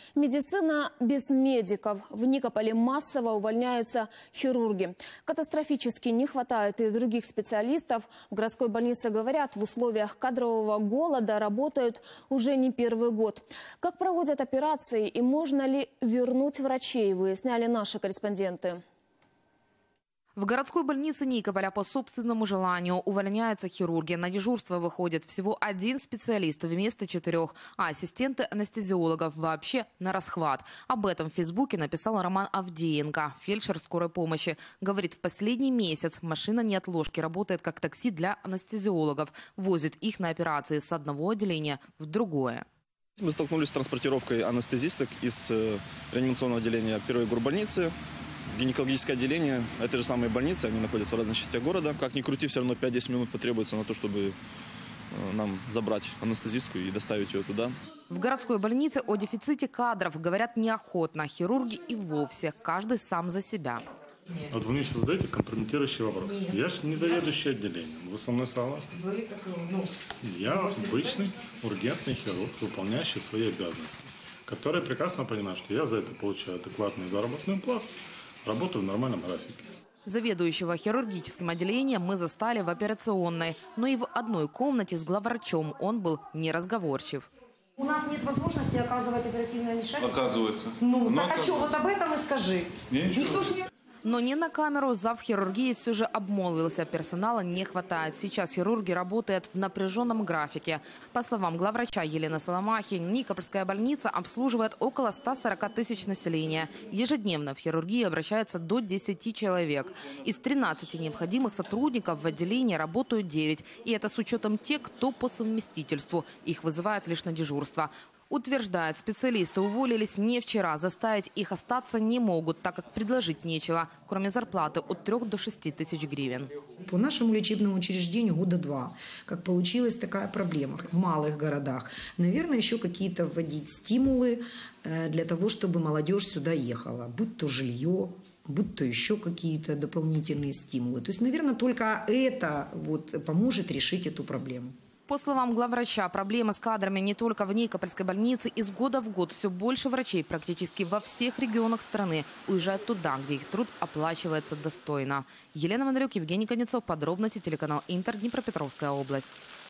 Медицина без медиков. В Никополе массово увольняются хирурги. Катастрофически не хватает и других специалистов. В городской больнице говорят, в условиях кадрового голода работают уже не первый год. Как проводят операции и можно ли вернуть врачей, выясняли наши корреспонденты. В городской больнице Никополя по собственному желанию увольняются хирурги. На дежурство выходит всего один специалист вместо 4, а ассистенты анестезиологов вообще на расхват. Об этом в Фейсбуке написал Роман Авдеенко, фельдшер скорой помощи. Говорит, в последний месяц машина неотложки работает как такси для анестезиологов. Возит их на операции с одного отделения в другое. Мы столкнулись с транспортировкой анестезисток из реанимационного отделения первой горбольницы в гинекологическое отделение этой же самой больницы. Они находятся в разных частях города. Как ни крути, все равно 5-10 минут потребуется на то, чтобы нам забрать анестезистку и доставить ее туда. В городской больнице о дефиците кадров говорят неохотно. Хирурги и вовсе. Каждый сам за себя. Вот вы мне сейчас задаете компрометирующий вопрос. Я же не заведующий отделением. Вы со мной согласны? Я обычный ургентный хирург, выполняющий свои обязанности, который прекрасно понимает, что я за это получаю адекватную заработную плату, работаю в нормальном графике. Заведующего хирургическим отделением мы застали в операционной, но и в одной комнате с главврачом он был неразговорчив. У нас нет возможности оказывать оперативное вмешательство. Оказывается. Так что, вот об этом и скажи. Никто же не... Но не на камеру зав. Хирургии все же обмолвился. Персонала не хватает. Сейчас хирурги работают в напряженном графике. По словам главврача Елены Соломахи, Никопольская больница обслуживает около 140 тысяч населения. Ежедневно в хирургии обращается до 10 человек. Из 13 необходимых сотрудников в отделении работают 9. И это с учетом тех, кто по совместительству. Их вызывают лишь на дежурство. Утверждает, специалисты уволились не вчера. Заставить их остаться не могут, так как предложить нечего, кроме зарплаты от 3 до 6 тысяч гривен. По нашему лечебному учреждению года 2, как получилась такая проблема в малых городах. Наверное, еще какие-то вводить стимулы для того, чтобы молодежь сюда ехала. Будь то жилье, будь то еще какие-то дополнительные стимулы. То есть, наверное, только это поможет решить эту проблему. По словам главврача, проблема с кадрами не только в Никопольской больнице. Из года в год все больше врачей практически во всех регионах страны уезжают туда, где их труд оплачивается достойно. Елена Мандарюк, Евгений Конецов. Подробности телеканал Интер, Днепропетровская область.